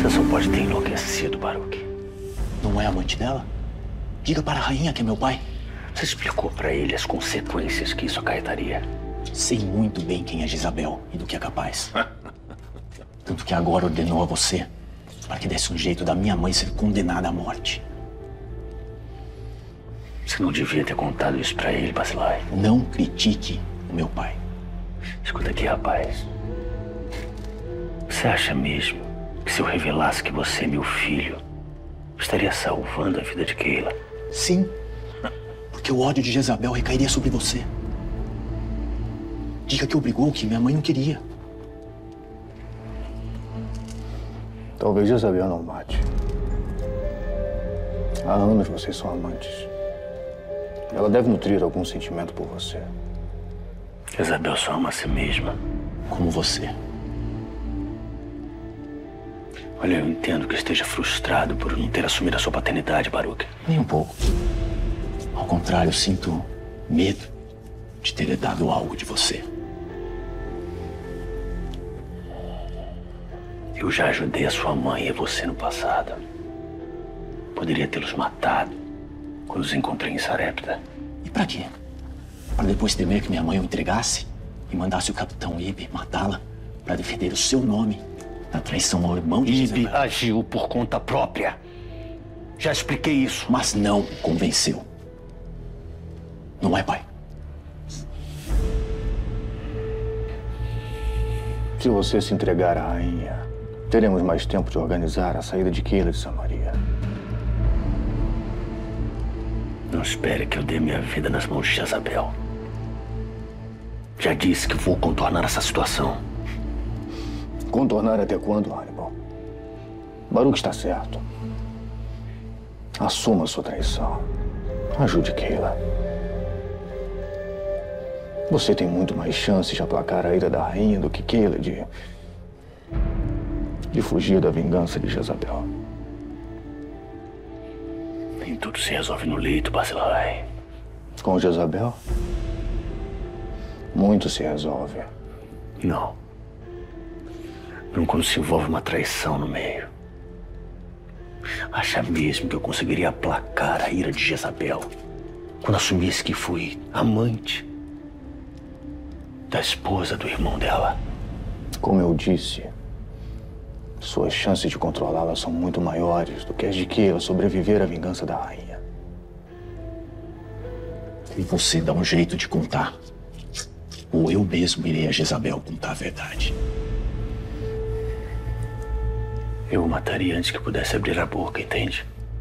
Você só pode ter enlouquecido, Baruch. Não é amante dela? Diga para a rainha que é meu pai. Você explicou para ele as consequências que isso acarretaria? Sei muito bem quem é Jezabel e do que é capaz. Tanto que agora ordenou a você para que desse um jeito da minha mãe ser condenada à morte. Você não devia ter contado isso para ele, Barzillai. Não critique o meu pai. Escuta aqui, rapaz. Você acha mesmo que se eu revelasse que você é meu filho, estaria salvando a vida de Keila? Sim, porque o ódio de Jezabel recairia sobre você. Diga que obrigou o que minha mãe não queria. Talvez Jezabel não mate. Há anos vocês são amantes. Ela deve nutrir algum sentimento por você. Jezabel só ama a si mesma. Como você. Olha, eu entendo que esteja frustrado por não ter assumido a sua paternidade, Baruch. Nem um pouco. Ao contrário, sinto medo de ter herdado algo de você. Eu já ajudei a sua mãe e você no passado. Poderia tê-los matado quando os encontrei em Sarepta. E pra quê? Para depois temer que minha mãe o entregasse e mandasse o capitão Ibe matá-la para defender o seu nome da traição ao irmão de Ibe Jezabel. agiu por conta própria. Já expliquei isso. Mas não o convenceu. Não é, pai? Se você se entregar à rainha, teremos mais tempo de organizar a saída de Keila de Samaria. Não espere que eu dê minha vida nas mãos de Jezabel. Já disse que vou contornar essa situação. Contornar até quando, Hannibal? Baruch está certo. Assuma sua traição. Ajude Keila. Você tem muito mais chances de aplacar a ira da rainha do que Keila de fugir da vingança de Jezabel. Nem tudo se resolve no leito, Barzillai. Com Jezabel, muito se resolve. Não. Não quando se envolve uma traição no meio. Acha mesmo que eu conseguiria aplacar a ira de Jezabel quando assumisse que fui amante da esposa do irmão dela? Como eu disse, suas chances de controlá-la são muito maiores do que as de Keila sobreviver à vingança da rainha. E você dá um jeito de contar. Ou eu mesmo irei a Jezabel contar a verdade. Eu o mataria antes que pudesse abrir a boca, entende?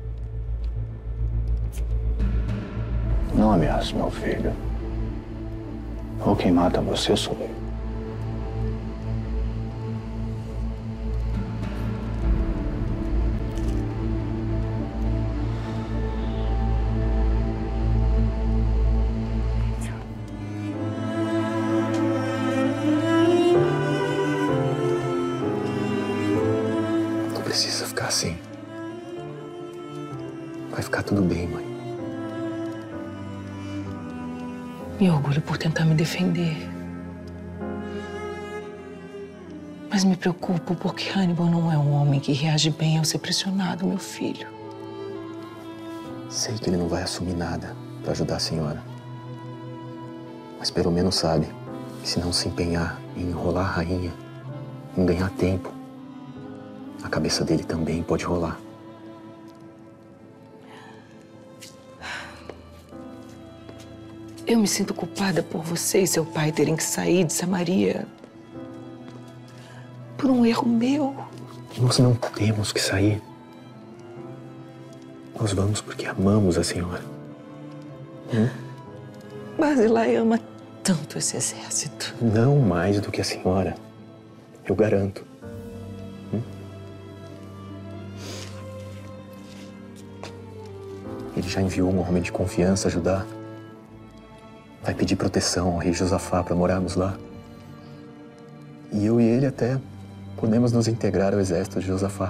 Não ameace meu filho. Ou quem mata você sou eu. Não precisa ficar assim. Vai ficar tudo bem, mãe. Me orgulho por tentar me defender. Mas me preocupo porque Hannibal não é um homem que reage bem ao ser pressionado, meu filho. Sei que ele não vai assumir nada para ajudar a senhora. Mas pelo menos sabe que se não se empenhar em enrolar a rainha, em ganhar tempo, a cabeça dele também pode rolar. Eu me sinto culpada por você e seu pai terem que sair de Samaria por um erro meu. Nós não temos que sair. Nós vamos porque amamos a senhora. Barzillai ama tanto esse exército. Não mais do que a senhora. Eu garanto. Ele já enviou um homem de confiança ajudar. Vai pedir proteção ao rei Josafá para morarmos lá. E eu e ele até podemos nos integrar ao exército de Josafá.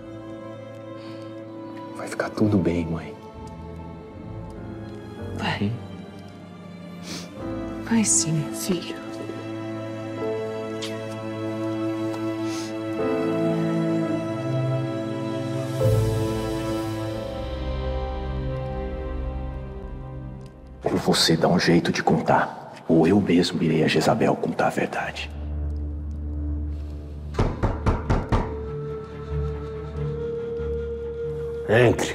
Vai ficar tudo bem, mãe. Vai. Vai sim, meu filho. você dá um jeito de contar, ou eu mesmo irei a Jezabel contar a verdade. Entre.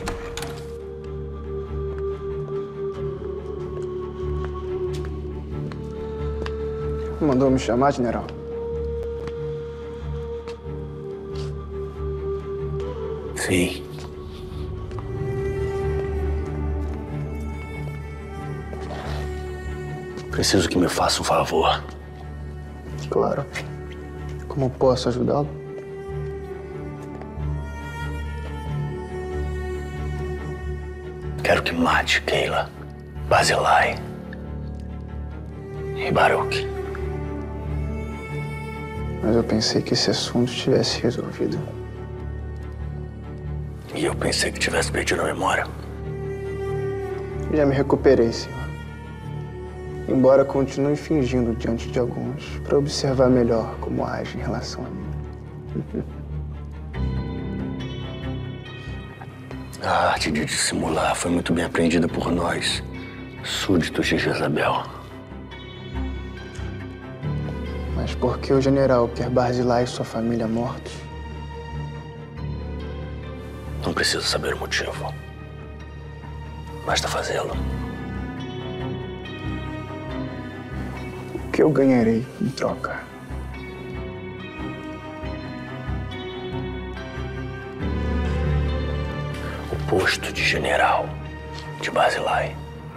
Mandou me chamar, general? Sim. Preciso que me faça um favor. Claro. Como posso ajudá-lo? Quero que mate Keila, Barzillai e Baruch. Mas eu pensei que esse assunto estivesse resolvido. E eu pensei que tivesse perdido a memória. Já me recuperei, senhor. Embora continue fingindo diante de alguns, para observar melhor como age em relação a mim. A arte de dissimular foi muito bem aprendida por nós, súditos de Jezabel. Mas por que o general quer Barzillai e sua família mortos? Não preciso saber o motivo. Basta fazê-lo. O que eu ganharei em troca? O posto de general de Barzillai.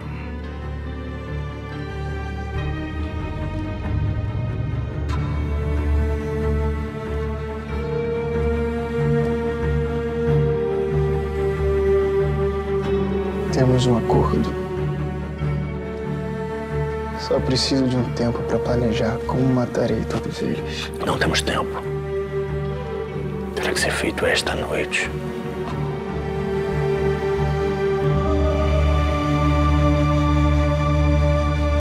Temos um acordo. Só preciso de um tempo para planejar como matarei todos eles. Não temos tempo. Terá que ser feito esta noite.